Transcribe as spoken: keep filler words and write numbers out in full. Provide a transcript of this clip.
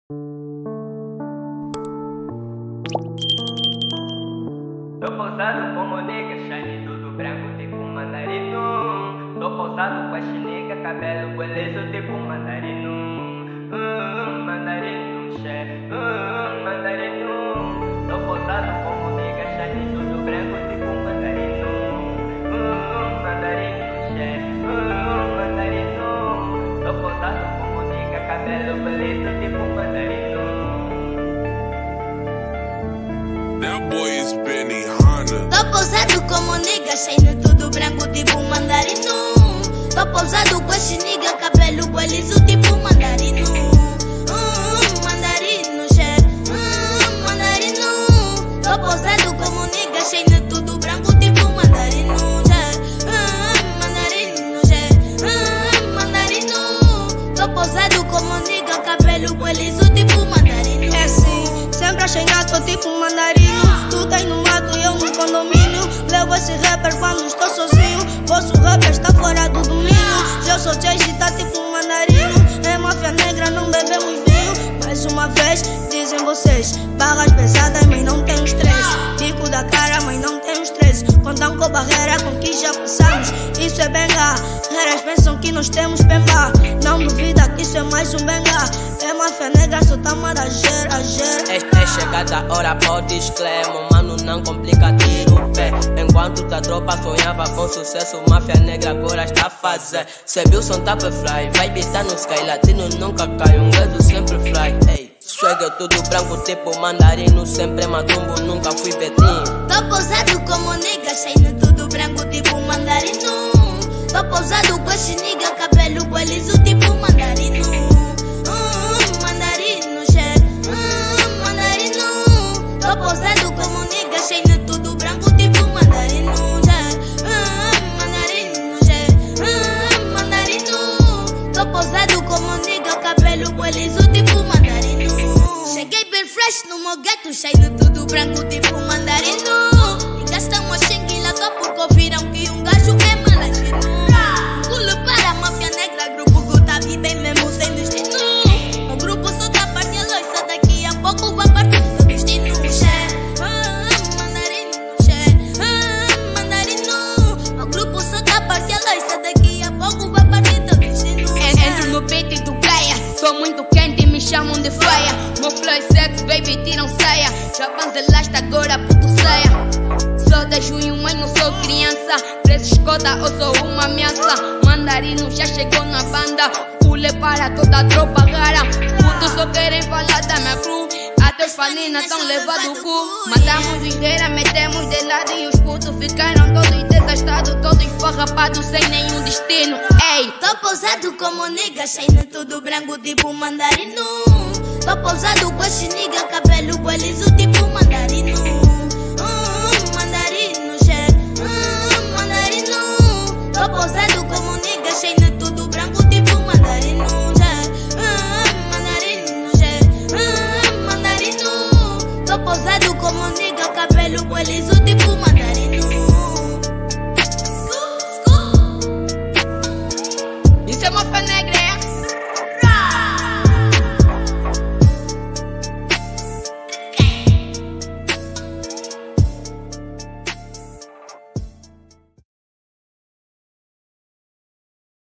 Tô pousado como nega, shine tudo branco tipo mandarino. Tô pousado com a chinica, cabelo beleza tipo mandarino. Hum, mandarino, chefe, hum, mandarino. Tô pousado como nega, shine tudo branco tipo mandarino. Hum, mandarino, chefe, hum, mandarino. Tô pousado como nega, cabelo beleza tipo mandarino. That boy is Benny Hanna. Tô pousado como nigga, cheio tudo branco tipo mandarino. Tô pousado com a chiniga, cabelo liso tipo mandarino. Hum, mandarino, chefe, hum, mandarino. Tô pousado como nigga, cheio tudo branco tipo mandarino. Hum, mandarino, chefe, hum, mandarino. Tô pousado como nigga, cabelo liso tipo mandarino. É assim, sempre achei gato tipo mandarino. Tu tem no mato e eu no condomínio. Levo esse rapper quando estou sozinho. Vosso rapper está fora do domínio. Eu sou Chase, tá tipo mandarino. É máfia negra, não bebemos vinho. Mais uma vez, dizem vocês, barras pesadas, mas não tem estresse. Bico da cara, mas não tem estresse. Contam com barreira com que já passamos. Isso é benga. Reras pensam que nós temos pemba. Não duvida que isso é mais um benga. É máfia negra, só tá marager, ager. É, é chegada a hora, pode exclamo. Mano, não complica, tira o pé. Enquanto a tropa sonhava com sucesso, máfia negra agora está a fazer. Cê viu o som tá pra fly, vai bitar no sky. Latino nunca cai, um dedo sempre fly. Ei, swag tudo branco tipo mandarino. Sempre matumbo, nunca fui betinho. Tô pousado como nigga, cheio tudo branco tipo mandarino. Tô pousado com a chiniga, cabelo liso tipo mandarino. Hum, mandarino, chefe, hum, mandarino. Tô pousado como nigga, cheio tudo branco tipo mandarino. Hum, mandarino, chefe, hum, mandarino. Tô pousado como nigga, cabelo liso tipo mandarino. Cheguei bem fresh no meu ghetto, cheio tudo branco tipo mandarino. E gastam a xingue lá só porque ouviram que um gajo é malandrino. Culo para a máfia negra, grupo gota vida e mesmo sem destino. O grupo só tá partindo loiça, daqui a pouco vai partir do destino. Chefe, hum, mandarino, chefe, hum, mandarino. O grupo só tá partindo loiça, daqui a pouco vai partir do destino. Entro no peito e tu caia. Sou muito quente e me chamam de feia. Meu flow é sexy, baby, tiram saia. Já cancelaste agora, puto saia. Sou de junho, mas não sou criança. Preço escota, eu sou uma ameaça. Mandarino já chegou na banda. Pule para toda a tropa rara. Putos só querem falar da minha crew. Até os faninas tão levado o cu. Matamos inteira, metemos de lado. E os putos ficaram todos desastrados. Todos esfarrapados, sem nenhum destino. Ei, tô pousado como nigga, cheio tudo branco tipo mandarino. Tô pousado com a chiniga, cabelo liso tipo mandarino. Hum, mandarino, chefe, hum, mandarino. Tô pousado como nigga, cheio tudo branco